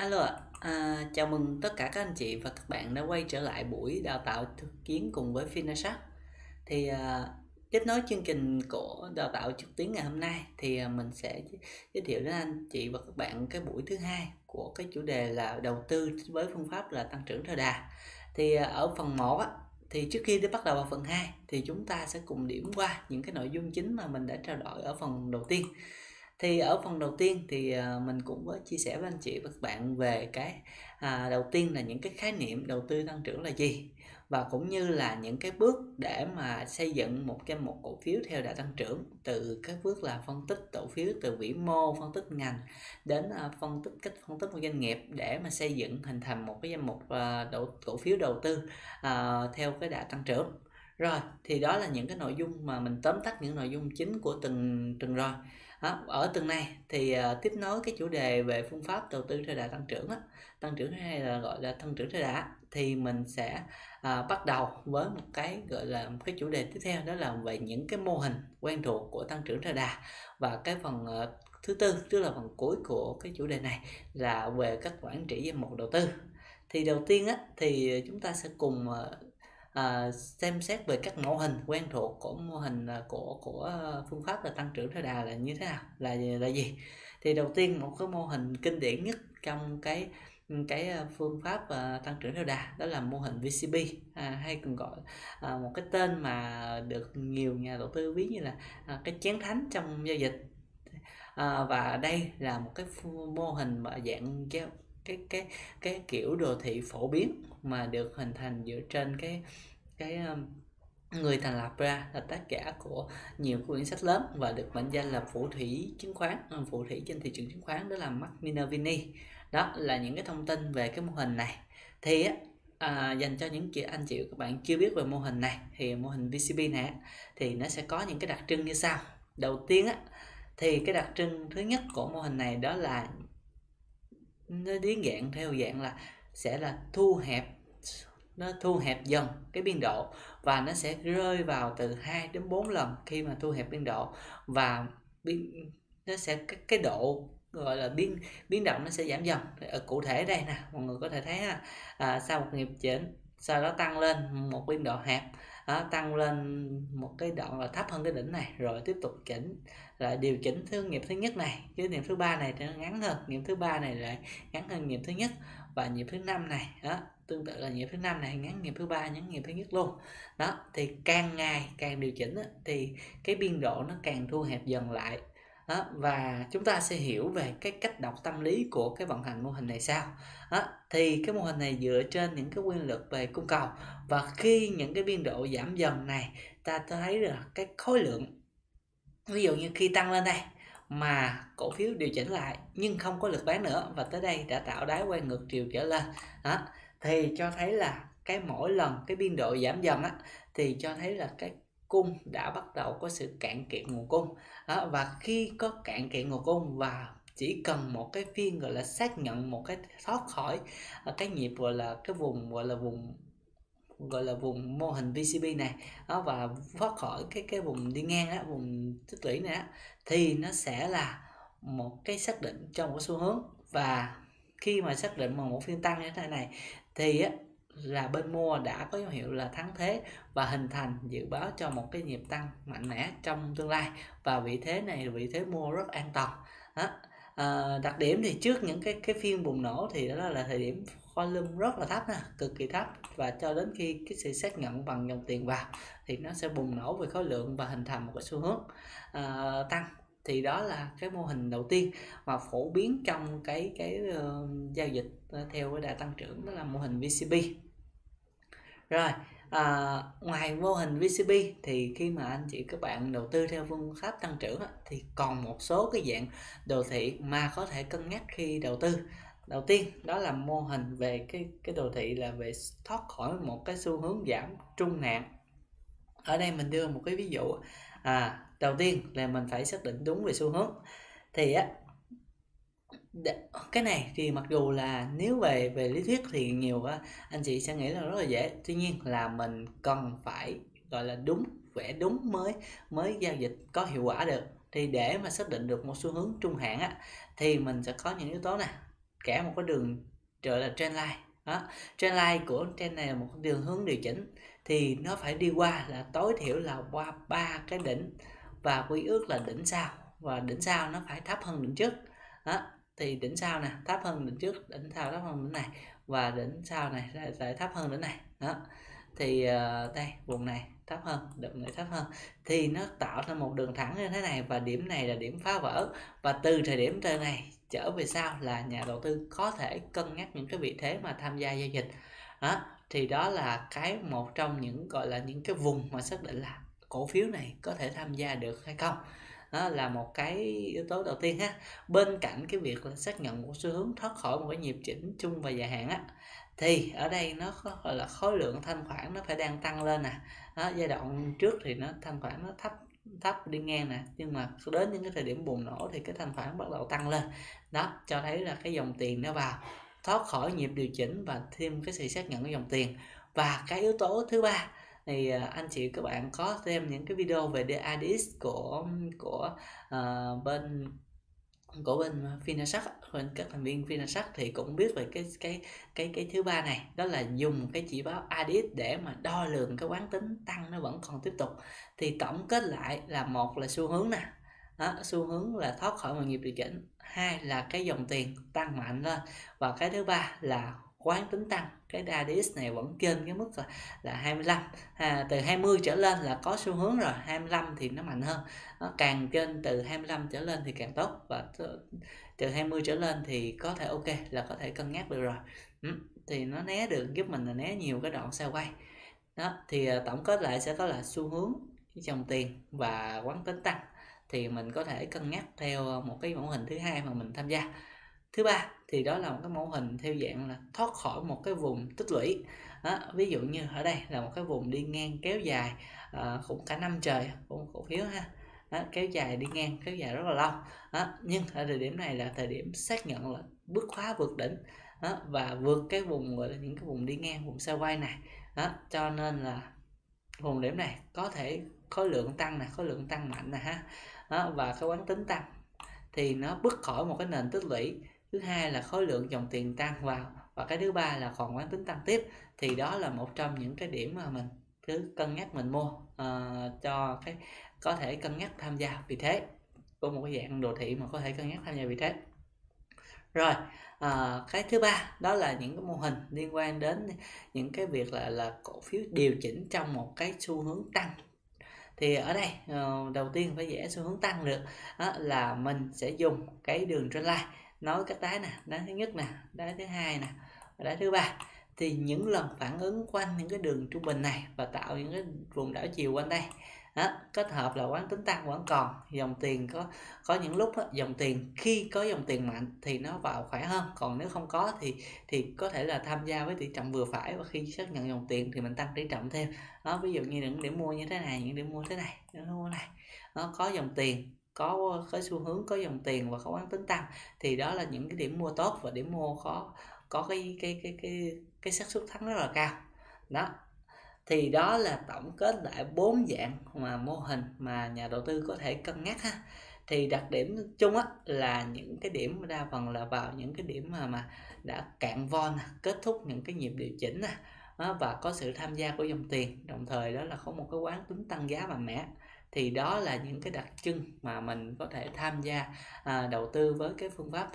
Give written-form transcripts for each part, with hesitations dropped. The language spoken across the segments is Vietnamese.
Alo ạ, chào mừng tất cả các anh chị và các bạn đã quay trở lại buổi đào tạo thực chiến cùng với Finasat. Thì tiếp nối chương trình của đào tạo trực tuyến ngày hôm nay thì mình sẽ giới thiệu đến anh chị và các bạn cái buổi thứ hai của cái chủ đề là đầu tư với phương pháp là tăng trưởng theo đà. Thì ở phần 1 á, thì trước khi đi bắt đầu vào phần 2 thì chúng ta sẽ cùng điểm qua những cái nội dung chính mà mình đã trao đổi ở phần đầu tiên. Thì ở phần đầu tiên thì mình cũng có chia sẻ với anh chị và các bạn về cái đầu tiên là những cái khái niệm đầu tư tăng trưởng là gì, và cũng như là những cái bước để mà xây dựng một cổ phiếu theo đà tăng trưởng, từ các bước là phân tích cổ phiếu từ vĩ mô, phân tích ngành đến cách phân tích một doanh nghiệp để mà xây dựng hình thành một cái danh mục cổ phiếu đầu tư theo cái đà tăng trưởng. Rồi thì đó là những cái nội dung mà mình tóm tắt những nội dung chính của từng rồi. Ở tuần này thì tiếp nối cái chủ đề về phương pháp đầu tư theo đà tăng trưởng tăng trưởng hay là gọi là tăng trưởng theo đà, thì mình sẽ bắt đầu với một cái gọi là một cái chủ đề tiếp theo, đó là về những cái mô hình quen thuộc của tăng trưởng theo đà. Và cái phần thứ tư, tức là phần cuối của cái chủ đề này, là về cách quản trị danh mục đầu tư. Thì đầu tiên thì chúng ta sẽ cùng xem xét về các mô hình quen thuộc của mô hình của phương pháp là tăng trưởng theo đà là như thế nào, là gì. Thì đầu tiên, một cái mô hình kinh điển nhất trong cái phương pháp tăng trưởng theo đà, đó là mô hình VCB, hay còn gọi một cái tên mà được nhiều nhà đầu tư ví như là cái chén thánh trong giao dịch. Và đây là một cái mô hình mà dạng cái kiểu đồ thị phổ biến mà được hình thành dựa trên cái người thành lập ra là tác giả của nhiều quyển sách lớn và được mệnh danh là phù thủy chứng khoán, phù thủy trên thị trường chứng khoán, đó là Mark Minervini. Đó là những cái thông tin về cái mô hình này. Thì dành cho những anh chị các bạn chưa biết về mô hình này, thì mô hình VCB này thì nó sẽ có những cái đặc trưng như sau. Đầu tiên thì cái đặc trưng thứ nhất của mô hình này đó là nó biến dạng theo dạng là sẽ là nó thu hẹp dần cái biên độ, và nó sẽ rơi vào từ 2 đến 4 lần khi mà thu hẹp biên độ, và nó sẽ cái độ gọi là biến động nó sẽ giảm dần. Cụ thể đây nè, mọi người có thể thấy sau một nhịp chỉnh, sau đó tăng lên một biên độ hẹp, tăng lên một cái đoạn là thấp hơn cái đỉnh này, rồi tiếp tục chỉnh, lại điều chỉnh nhịp thứ nhất này, chứ nhịp thứ ba này thì nó ngắn hơn, nhịp thứ ba này lại ngắn hơn nhịp thứ nhất, và nhịp thứ năm này tương tự là nhịp thứ năm này ngắn nhịp thứ ba, ngắn nhịp thứ nhất luôn. Đó thì càng ngày càng điều chỉnh thì cái biên độ nó càng thu hẹp dần lại. Và chúng ta sẽ hiểu về cái cách đọc tâm lý của cái vận hành mô hình này sao. Thì cái mô hình này dựa trên những cái quy luật về cung cầu, và khi những cái biên độ giảm dần này, ta thấy là cái khối lượng, ví dụ như khi tăng lên đây mà cổ phiếu điều chỉnh lại nhưng không có lực bán nữa, và tới đây đã tạo đáy quay ngược chiều trở lên, thì cho thấy là cái mỗi lần cái biên độ giảm dần thì cho thấy là cái cung đã bắt đầu có sự cạn kiệt nguồn cung. Và khi có cạn kiệt nguồn cung và chỉ cần một cái phiên gọi là xác nhận một cái thoát khỏi cái nhịp gọi là cái vùng gọi là vùng mô hình VCB này và thoát khỏi cái vùng đi ngang vùng tích lũy này thì nó sẽ là một cái xác định cho một xu hướng. Và khi mà xác định một phiên tăng như thế này thì là bên mua đã có dấu hiệu là thắng thế và hình thành dự báo cho một cái nhịp tăng mạnh mẽ trong tương lai, và vị thế này là vị thế mua rất an toàn. Đặc điểm thì trước những cái phiên bùng nổ thì đó là thời điểm volume rất là thấp, cực kỳ thấp, và cho đến khi cái sự xác nhận bằng dòng tiền vào thì nó sẽ bùng nổ về khối lượng và hình thành một cái xu hướng tăng. Thì đó là cái mô hình đầu tiên mà phổ biến trong cái giao dịch theo cái đà tăng trưởng, đó là mô hình VCB. Rồi ngoài mô hình VCB thì khi mà anh chị các bạn đầu tư theo phương pháp tăng trưởng thì còn một số cái dạng đồ thị mà có thể cân nhắc khi đầu tư. Đầu tiên đó là mô hình về cái đồ thị là về thoát khỏi một cái xu hướng giảm trung hạn. Ở đây mình đưa một cái ví dụ. Đầu tiên là mình phải xác định đúng về xu hướng. Thì cái này thì mặc dù là nếu về lý thuyết thì nhiều anh chị sẽ nghĩ là rất là dễ, tuy nhiên là mình cần phải gọi là vẽ đúng mới giao dịch có hiệu quả được. Thì để mà xác định được một xu hướng trung hạn thì mình sẽ có những yếu tố này. kẻ một cái đường gọi là trend line đó. Trend line của trend này là một đường hướng điều chỉnh, thì nó phải đi qua là tối thiểu là qua 3 cái đỉnh và quy ước là đỉnh sau, và đỉnh sau nó phải thấp hơn đỉnh trước đó. Thì đỉnh sau nè thấp hơn đỉnh trước, đỉnh sau thấp hơn đỉnh này, và đỉnh sau này lại thấp hơn đỉnh này đó. Thì đây vùng này thấp hơn, đỉnh này thấp hơn, thì nó tạo ra một đường thẳng như thế này, và điểm này là điểm phá vỡ. Và từ thời điểm trên này trở về sau là nhà đầu tư có thể cân nhắc những cái vị thế mà tham gia giao dịch đó. Thì đó là cái một trong những gọi là những cái vùng mà xác định là cổ phiếu này có thể tham gia được hay không. Đó là một cái yếu tố đầu tiên ha. Bên cạnh cái việc là xác nhận một xu hướng thoát khỏi một cái nhịp chỉnh chung và dài hạn á, thì ở đây nó gọi là khối lượng thanh khoản nó phải đang tăng lên nè. Đó, giai đoạn trước thì nó thanh khoản nó thấp đi ngang nè, nhưng mà đến những cái thời điểm bùng nổ thì cái thanh khoản bắt đầu tăng lên. Đó cho thấy là cái dòng tiền nó vào thoát khỏi nhịp điều chỉnh và thêm cái sự xác nhận của dòng tiền. Và cái yếu tố thứ ba thì anh chị các bạn có thêm những cái video về DADX của bên Finasac, bên các thành viên Finasac thì cũng biết về cái thứ ba này, đó là dùng cái chỉ báo ADX để mà đo lường cái quán tính tăng nó vẫn còn tiếp tục. Thì tổng kết lại là một là xu hướng nè đó, xu hướng là thoát khỏi một nhịp điều chỉnh, hai là cái dòng tiền tăng mạnh lên, và cái thứ ba là quán tính tăng. Cái DADX này vẫn trên cái mức là 25, từ 20 trở lên là có xu hướng rồi, 25 thì nó mạnh hơn. Nó càng trên từ 25 trở lên thì càng tốt, và từ 20 trở lên thì có thể ok, là có thể cân nhắc được rồi. Thì nó né được, giúp mình là né nhiều cái đoạn sao quay đó. Thì tổng kết lại sẽ có là xu hướng, dòng tiền và quán tính tăng, thì mình có thể cân nhắc theo một cái mẫu hình thứ hai mà mình tham gia. Thứ ba thì đó là một cái mẫu hình theo dạng là thoát khỏi một cái vùng tích lũy đó. Ví dụ như ở đây là một cái vùng đi ngang kéo dài cũng cả năm trời của cổ phiếu ha đó, kéo dài đi ngang kéo dài rất là lâu đó. Nhưng ở thời điểm này là thời điểm xác nhận là bứt khóa vượt đỉnh đó, và vượt cái vùng gọi là những cái vùng đi ngang, vùng sideways này đó. Cho nên là vùng điểm này có thể khối lượng tăng này, khối lượng tăng mạnh nè ha đó, và cái quán tính tăng thì nó bứt khỏi một cái nền tích lũy. Thứ hai là khối lượng dòng tiền tăng vào, và cái thứ ba là còn quán tính tăng tiếp. Thì đó là một trong những cái điểm mà mình cứ cân nhắc mình mua cho cái có thể cân nhắc tham gia vị thế của một cái dạng đồ thị mà có thể cân nhắc tham gia vị thế. Rồi cái thứ ba đó là những cái mô hình liên quan đến những cái việc là cổ phiếu điều chỉnh trong một cái xu hướng tăng. Thì ở đây đầu tiên phải vẽ xu hướng tăng được đó, là mình sẽ dùng cái đường trendline nói các đáy nè, đáy thứ nhất nè, đáy thứ hai nè, và đáy thứ ba. Thì những lần phản ứng quanh những cái đường trung bình này và tạo những cái vùng đảo chiều quanh đây đó, kết hợp là quán tính tăng vẫn còn, dòng tiền có những lúc đó, dòng tiền khi có dòng tiền mạnh thì nó vào khỏe hơn, còn nếu không có thì có thể là tham gia với tỷ trọng vừa phải, và khi xác nhận dòng tiền thì mình tăng tỷ trọng thêm đó. Ví dụ như những điểm mua như thế này, những điểm mua thế này, những điểm mua này nó có dòng tiền, có cái xu hướng có dòng tiền và có quán tính tăng, thì đó là những cái điểm mua tốt, và điểm mua có cái xác suất thắng rất là cao đó. Thì đó là tổng kết lại 4 dạng mà mô hình mà nhà đầu tư có thể cân nhắc ha. Thì đặc điểm chung á là những cái điểm đa phần là vào những cái điểm mà đã cạn vol, kết thúc những cái nhịp điều chỉnh và có sự tham gia của dòng tiền, đồng thời đó là có một cái quán tính tăng giá mạnh mẽ. Thì đó là những cái đặc trưng mà mình có thể tham gia đầu tư với cái phương pháp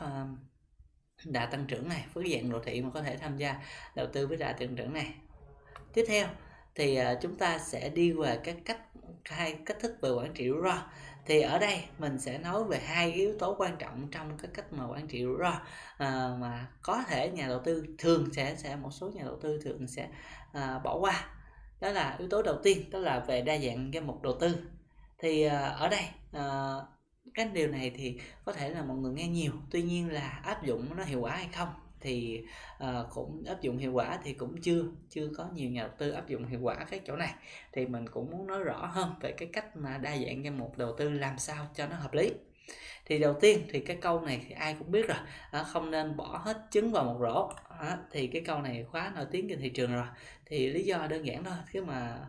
đà tăng trưởng này, với dạng đồ thị mà có thể tham gia đầu tư với đà tăng trưởng này. Tiếp theo thì chúng ta sẽ đi về hai cách thức về quản trị rủi ro. Thì ở đây mình sẽ nói về hai yếu tố quan trọng trong cái cách mà quản trị rủi ro mà có thể nhà đầu tư thường sẽ một số nhà đầu tư thường sẽ bỏ qua. Đó là yếu tố đầu tiên, đó là về đa dạng danh mục đầu tư. Thì ở đây cái điều này thì có thể là mọi người nghe nhiều, tuy nhiên là áp dụng nó hiệu quả hay không thì cũng áp dụng hiệu quả thì cũng chưa có nhiều nhà đầu tư áp dụng hiệu quả cái chỗ này. Thì mình cũng muốn nói rõ hơn về cái cách mà đa dạng danh mục đầu tư làm sao cho nó hợp lý. Thì đầu tiên thì cái câu này thì ai cũng biết rồi, không nên bỏ hết trứng vào một rổ. Thì cái câu này khá nổi tiếng trên thị trường rồi. Thì lý do đơn giản thôi, khi mà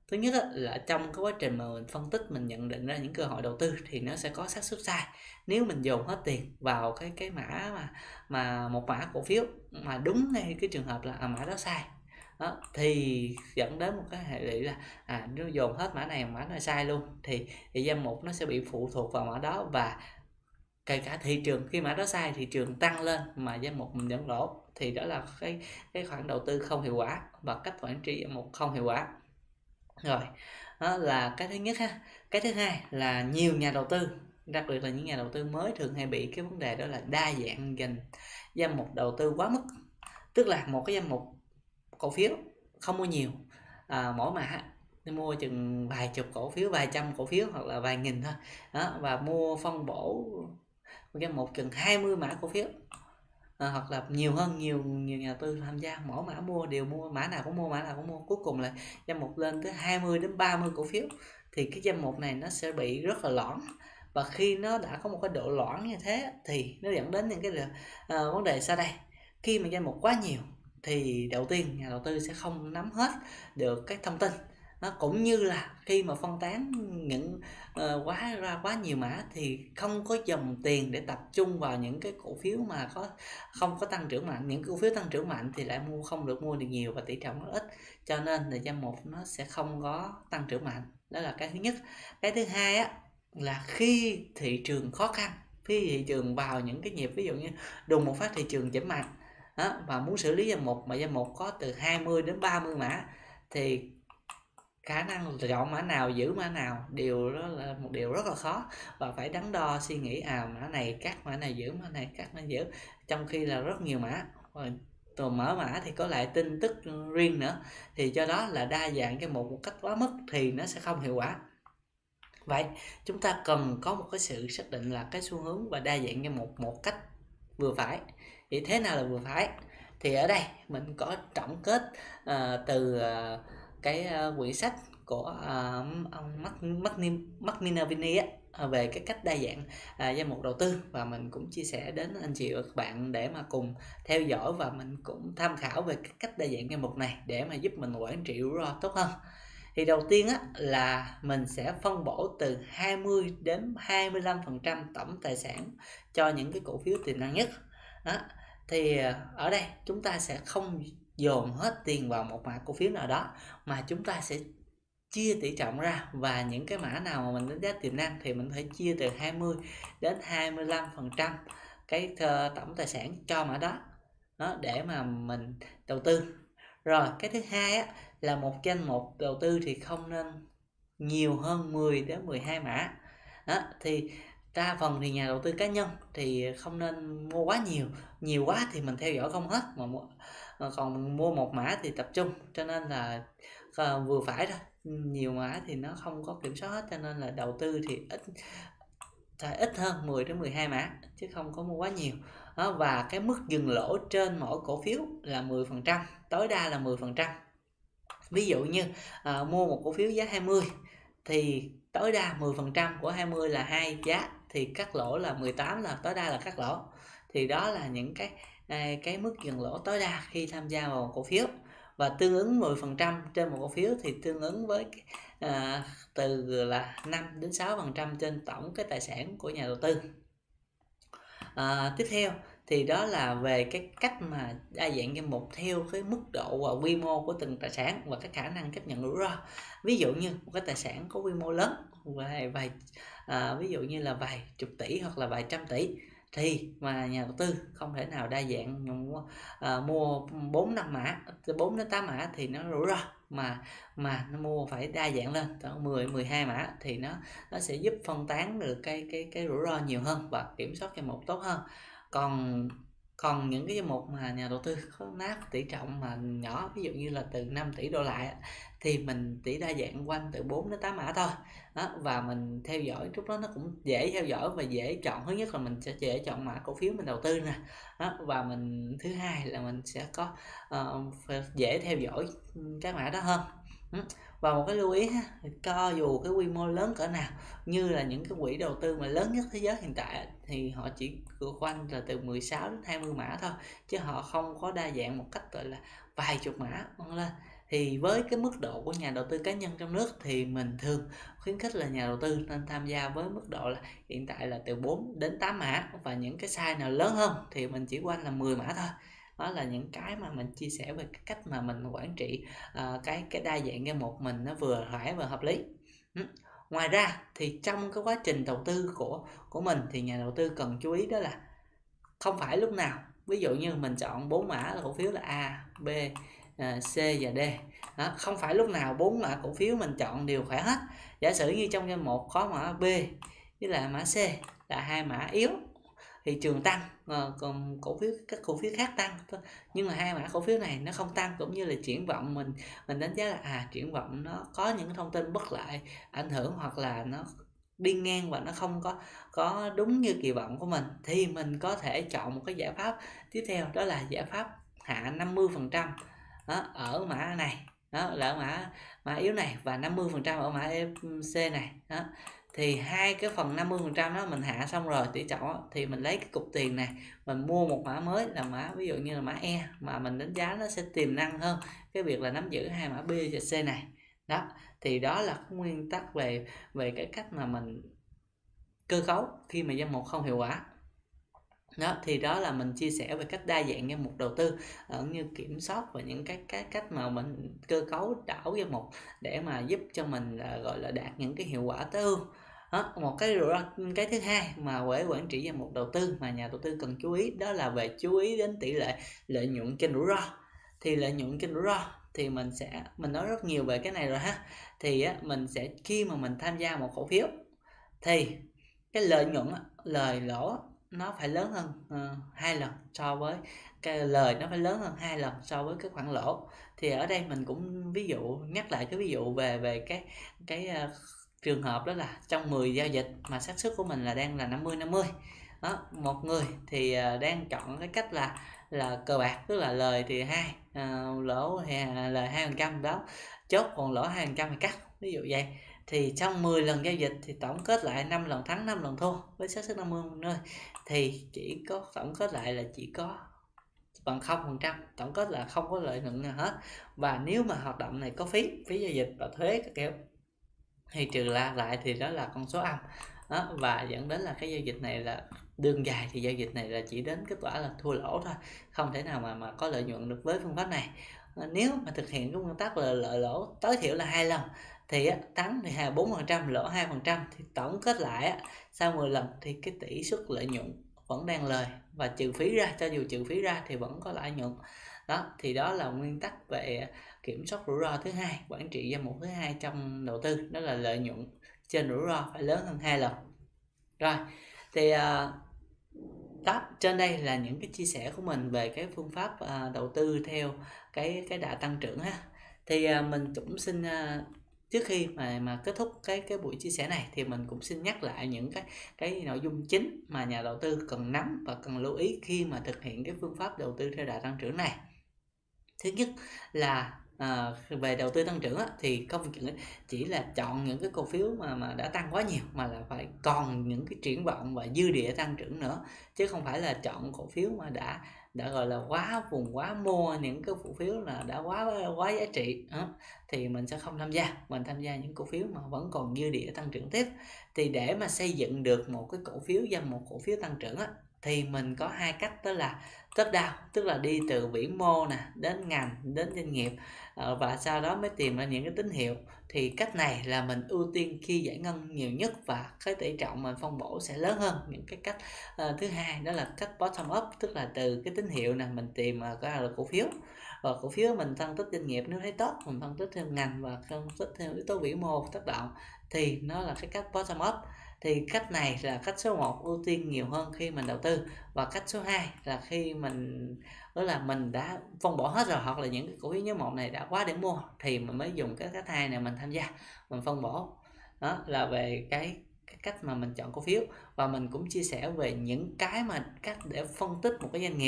Thứ nhất là trong cái quá trình mà mình phân tích, mình nhận định ra những cơ hội đầu tư thì nó sẽ có xác suất sai. Nếu mình dồn hết tiền vào cái mã mà một mã cổ phiếu mà đúng ngay cái trường hợp là mã đó sai đó, thì dẫn đến một cái hệ lụy là nếu dồn hết mã này sai luôn thì danh mục nó sẽ bị phụ thuộc vào mã đó, và kể cả thị trường khi mã đó sai, thị trường tăng lên mà danh mục mình vẫn lỗ, thì đó là cái khoản đầu tư không hiệu quả và cách quản trị danh mục không hiệu quả. Rồi, đó là cái thứ nhất ha. Cái thứ hai là nhiều nhà đầu tư, đặc biệt là những nhà đầu tư mới, thường hay bị cái vấn đề đó là đa dạng dành danh mục đầu tư quá mức. Tức là một cái danh mục cổ phiếu không mua nhiều, mỗi mã mua chừng vài chục cổ phiếu, vài trăm cổ phiếu hoặc là vài nghìn thôi đó, và mua phân bổ danh mục chừng 20 mã cổ phiếu, hoặc là nhiều hơn, nhiều nhà đầu tư tham gia, mỗi mã đều mua, mã nào cũng mua, cuối cùng là danh mục lên tới 20 đến 30 cổ phiếu, thì cái danh mục này nó sẽ bị rất là loãng. Và khi nó đã có một cái độ loãng như thế thì nó dẫn đến những cái vấn đề sau đây. Khi mà danh mục quá nhiều thì đầu tiên nhà đầu tư sẽ không nắm hết được cái thông tin, cũng như là khi mà phân tán những quá nhiều mã thì không có dòng tiền để tập trung vào những cái cổ phiếu mà không có tăng trưởng mạnh. Những cổ phiếu tăng trưởng mạnh thì lại không được mua được nhiều và tỷ trọng rất ít, cho nên là danh mục nó sẽ không có tăng trưởng mạnh. Đó là cái thứ nhất. Cái thứ hai là khi thị trường khó khăn, khi thị trường vào những cái nhịp ví dụ như đùng một phát thị trường giảm mạnh và muốn xử lý danh mục mà danh mục có từ 20 đến 30 mã thì khả năng chọn mã nào giữ mã nào đó là một điều rất là khó, và phải đắn đo suy nghĩ mã này cắt, mã này giữ, mã này cắt, mã này giữ, trong khi là rất nhiều mã, rồi mở mã thì có lại tin tức riêng nữa, thì do đó là đa dạng cái một cách quá mức thì nó sẽ không hiệu quả. Vậy chúng ta cần có một cái sự xác định là cái xu hướng và đa dạng như một cách vừa phải. Thì thế nào là vừa phải? Thì ở đây mình có tổng kết từ cái quyển sách của ông Mark Minervini về cái cách đa dạng danh mục đầu tư, và mình cũng chia sẻ đến anh chị và các bạn để mà cùng theo dõi, và mình cũng tham khảo về cái cách đa dạng danh mục này để mà giúp mình quản trị rủi ro tốt hơn. Thì đầu tiên là mình sẽ phân bổ từ 20 đến 25% tổng tài sản cho những cái cổ phiếu tiềm năng nhất đó. Thì ở đây chúng ta sẽ không dồn hết tiền vào một mã cổ phiếu nào đó, mà chúng ta sẽ chia tỷ trọng ra, và những cái mã nào mà mình đánh giá tiềm năng thì mình phải chia từ 20 đến 25% cái tổng tài sản cho mã đó để mà mình đầu tư. Rồi cái thứ hai là một danh mục đầu tư thì không nên nhiều hơn 10 đến 12 mã đó. Thì đa phần thì nhà đầu tư cá nhân thì không nên mua quá nhiều quá thì mình theo dõi không hết, mà còn mua một mã thì tập trung, cho nên là vừa phải thôi. Nhiều mã thì nó không có kiểm soát hết, cho nên là đầu tư thì ít hơn 10 đến 12 mã chứ không có mua quá nhiều đó. Và cái mức dừng lỗ trên mỗi cổ phiếu là 10%, tối đa là 10%. Ví dụ như mua một cổ phiếu giá 20 thì tối đa 10% của 20 là 2 giá, thì cắt lỗ là 18 là tối đa là cắt lỗ. Thì đó là những cái mức dừng lỗ tối đa khi tham gia vào một cổ phiếu. Và tương ứng 10% trên một cổ phiếu thì tương ứng với từ là 5 đến 6% trên tổng cái tài sản của nhà đầu tư. Tiếp theo thì đó là về cái cách mà đa dạng danh mục theo cái mức độ và quy mô của từng tài sản và cái khả năng chấp nhận rủi ro. Ví dụ như một cái tài sản có quy mô lớn, ví dụ như là vài chục tỷ hoặc là vài trăm tỷ, thì mà nhà đầu tư không thể nào đa dạng mua 4-5 mã, 4 đến 8 mã thì nó rủi ro, mà nó mua phải đa dạng lên 10-12 mã thì nó sẽ giúp phân tán được cái rủi ro nhiều hơn và kiểm soát danh mục tốt hơn. Còn những cái danh mục mà nhà đầu tư có nát tỷ trọng mà nhỏ, ví dụ như là từ 5 tỷ đổ lại, thì mình tỷ đa dạng quanh từ 4 đến 8 mã thôi đó, và mình theo dõi, lúc đó nó cũng dễ theo dõi và dễ chọn. Thứ nhất là mình sẽ dễ chọn mã cổ phiếu mình đầu tư nè đó, và thứ hai là mình sẽ có dễ theo dõi cái mã đó hơn. Và một cái lưu ý cho dù cái quy mô lớn cỡ nào, như là những cái quỹ đầu tư mà lớn nhất thế giới hiện tại thì họ chỉ quanh là từ 16 đến 20 mã thôi, chứ họ không có đa dạng một cách gọi là vài chục mã lên. Thì với cái mức độ của nhà đầu tư cá nhân trong nước thì mình thường khuyến khích là nhà đầu tư nên tham gia với mức độ là hiện tại là từ 4 đến 8 mã, và những cái size nào lớn hơn thì mình chỉ quanh là 10 mã thôi. Đó là những cái mà mình chia sẻ về cái cách mà mình quản trị cái đa dạng danh mục mình nó vừa phải và hợp lý. Ngoài ra thì trong cái quá trình đầu tư của mình thì nhà đầu tư cần chú ý đó là không phải lúc nào, ví dụ như mình chọn 4 mã là cổ phiếu là A, B, C và D. Đó, không phải lúc nào 4 mã cổ phiếu mình chọn đều khỏe hết. Giả sử như trong danh mục có mã B với là mã C là hai mã yếu, thị trường tăng, còn các cổ phiếu khác tăng, nhưng mà hai mã cổ phiếu này nó không tăng, cũng như là triển vọng mình đánh giá là triển vọng nó có những thông tin bất lợi ảnh hưởng, hoặc là nó đi ngang và nó không có đúng như kỳ vọng của mình, thì mình có thể chọn một cái giải pháp tiếp theo, đó là giải pháp hạ 50% ở mã này, đó là ở mã yếu này, và 50% ở mã C này. Đó thì hai cái phần 50% đó mình hạ xong rồi tỷ trọng thì mình lấy cái cục tiền này mình mua một mã mới là mã, ví dụ như là mã E, mà mình đánh giá nó sẽ tiềm năng hơn cái việc là nắm giữ hai mã B và C này. Đó thì đó là cái nguyên tắc về cái cách mà mình cơ cấu khi mà danh mục không hiệu quả. Đó thì đó là mình chia sẻ về cách đa dạng danh mục đầu tư, như kiểm soát và những cái cách mà mình cơ cấu đảo danh mục để mà giúp cho mình gọi là đạt những cái hiệu quả tối ưu. Đó, một cái thứ hai mà về quản trị danh mục đầu tư mà nhà đầu tư cần chú ý, đó là về chú ý đến tỷ lệ lợi nhuận trên rủi ro. Thì lợi nhuận trên rủi ro thì mình nói rất nhiều về cái này rồi ha. Thì mình sẽ, khi mà mình tham gia một cổ phiếu thì cái lợi nhuận, lời lỗ nó phải lớn hơn 2 lần so với cái lời, nó phải lớn hơn 2 lần so với cái khoản lỗ. Thì ở đây mình cũng nhắc lại cái ví dụ về cái trường hợp đó là trong 10 giao dịch mà xác suất của mình là đang là 50-50. Đó, một người thì đang chọn cái cách là cờ bạc, tức là lời thì 2, lỗ thì lời 2%, đó chốt, còn lỗ 2% thì cắt, ví dụ vậy. Thì trong 10 lần giao dịch thì tổng kết lại 5 lần thắng 5 lần thua với xác suất 50%, thì chỉ có tổng kết lại là chỉ có bằng 0%, tổng kết là không có lợi nhuận nào hết. Và nếu mà hoạt động này có phí giao dịch và thuế các kiểu thì trừ lại thì đó là con số âm. Đó, và dẫn đến là cái giao dịch này là đường dài thì giao dịch này là chỉ đến kết quả là thua lỗ thôi, không thể nào mà có lợi nhuận được với phương pháp này. Nếu mà thực hiện cái nguyên tắc là lợi lỗ tối thiểu là 2 lần thì thắng thì 4%, lỗ 2%, thì tổng kết lại sau 10 lần thì cái tỷ suất lợi nhuận vẫn đang lời, và trừ phí ra, cho dù trừ phí ra thì vẫn có lợi nhuận. Đó thì đó là nguyên tắc về kiểm soát rủi ro thứ hai, quản trị danh mục thứ hai trong đầu tư, đó là lợi nhuận trên rủi ro phải lớn hơn 2 lần. Rồi thì đó, trên đây là những cái chia sẻ của mình về cái phương pháp đầu tư theo cái đà tăng trưởng ha. Thì mình cũng xin trước khi mà kết thúc cái buổi chia sẻ này thì mình cũng xin nhắc lại những cái nội dung chính mà nhà đầu tư cần nắm và cần lưu ý khi mà thực hiện cái phương pháp đầu tư theo đà tăng trưởng này. Thứ nhất là về đầu tư tăng trưởng thì không chỉ là chọn những cái cổ phiếu mà đã tăng quá nhiều, mà là phải còn những cái triển vọng và dư địa tăng trưởng nữa, chứ không phải là chọn cổ phiếu mà đã gọi là quá vùng, quá mua những cái cổ phiếu là đã quá giá trị thì mình sẽ không tham gia. Mình tham gia những cổ phiếu mà vẫn còn dư địa tăng trưởng tiếp. Thì để mà xây dựng được một cái cổ phiếu, danh mục cổ phiếu tăng trưởng thì mình có hai cách, đó là top down, tức là đi từ vĩ mô đến ngành, đến doanh nghiệp, và sau đó mới tìm ra những cái tín hiệu. Thì cách này là mình ưu tiên khi giải ngân nhiều nhất, và cái tỷ trọng mình phân bổ sẽ lớn hơn những cái cách thứ hai, đó là cách bottom up, tức là từ cái tín hiệu mình tìm ra là cổ phiếu, và cổ phiếu mình phân tích doanh nghiệp nếu thấy tốt, mình phân tích theo ngành và phân tích theo yếu tố vĩ mô tác động, thì nó là cái cách bottom up. Thì cách này là cách số 1 ưu tiên nhiều hơn khi mình đầu tư, và cách số 2 là khi mình đã phân bổ hết rồi, hoặc là những cái cổ phiếu nhóm 1 này đã quá để mua, thì mình mới dùng cái cách 2 này mình tham gia, mình phân bổ. Đó là về cái cách mà mình chọn cổ phiếu. Và mình cũng chia sẻ về những cái mà cách để phân tích một cái doanh nghiệp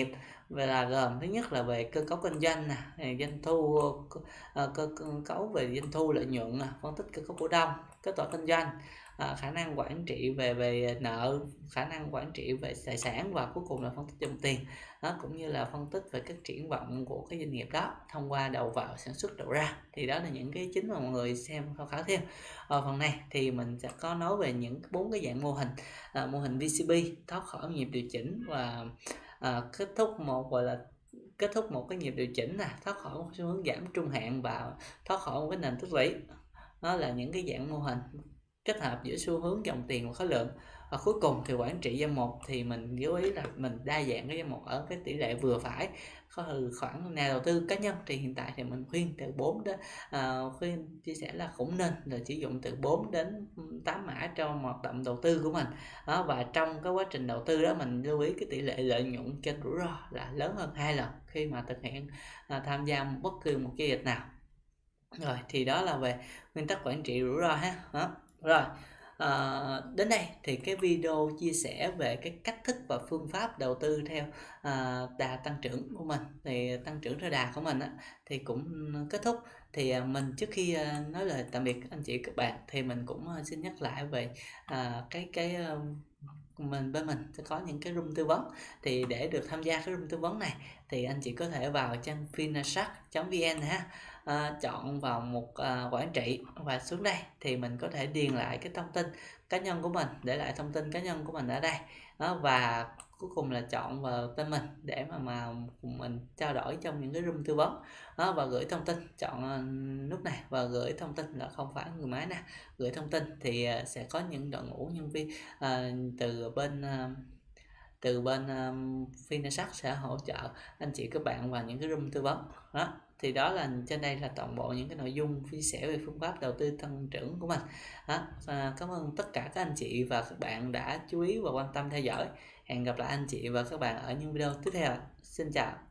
Vậy là gồm thứ nhất là về cơ cấu kinh doanh nè, doanh thu, cơ cấu về doanh thu, lợi nhuận phân tích cơ cấu cổ đông, kết quả kinh doanh, khả năng quản trị về về nợ, khả năng quản trị về tài sản, và cuối cùng là phân tích dòng tiền. Đó, cũng như là phân tích về các triển vọng của cái doanh nghiệp đó thông qua đầu vào, sản xuất, đầu ra. Thì đó là những cái chính mà mọi người xem tham khảo thêm. Ở phần này thì mình sẽ có nói về những 4 cái dạng mô hình. Mô hình VCB thoát khỏi nhịp điều chỉnh, và kết thúc một cái nhịp điều chỉnh, thoát khỏi một xu hướng giảm trung hạn, và thoát khỏi một cái nền tích lũy. Đó là những cái dạng mô hình kết hợp giữa xu hướng dòng tiền và khối lượng. Và cuối cùng thì quản trị danh mục thì mình lưu ý là mình đa dạng cái danh mục ở cái tỷ lệ vừa phải. Khoảng nhà đầu tư cá nhân thì hiện tại thì mình khuyên từ 4 đến khuyên chia sẻ là cũng nên là sử dụng từ 4 đến 8 mã trong hoạt động đầu tư của mình. Đó, và trong cái quá trình đầu tư đó mình lưu ý cái tỷ lệ lợi nhuận trên rủi ro là lớn hơn 2 lần khi mà thực hiện tham gia bất cứ một giao dịch nào. Rồi thì đó là về nguyên tắc quản trị rủi ro ha. Đó. Rồi đến đây thì cái video chia sẻ về cái cách thức và phương pháp đầu tư theo đà tăng trưởng của mình, thì tăng trưởng theo đà của mình thì cũng kết thúc. Thì mình trước khi nói lời tạm biệt anh chị các bạn thì mình cũng xin nhắc lại về bên mình sẽ có những cái room tư vấn. Thì để được tham gia cái room tư vấn này thì anh chị có thể vào trang finashark.vn chọn vào mục quản trị, và xuống đây thì mình có thể điền lại cái thông tin cá nhân của mình, để lại thông tin cá nhân của mình ở đây đó, và cuối cùng là chọn vào tên mình để mà mình trao đổi trong những cái room tư vấn đó, và gửi thông tin, chọn nút này và gửi thông tin, là không phải người máy nè, gửi thông tin thì sẽ có những đội ngũ nhân viên từ bên Finashark sẽ hỗ trợ anh chị các bạn vào những cái room tư vấn đó. Thì đó là trên đây là toàn bộ những cái nội dung chia sẻ về phương pháp đầu tư tăng trưởng của mình đó. Cảm ơn tất cả các anh chị và các bạn đã chú ý và quan tâm theo dõi. Hẹn gặp lại anh chị và các bạn ở những video tiếp theo. Xin chào.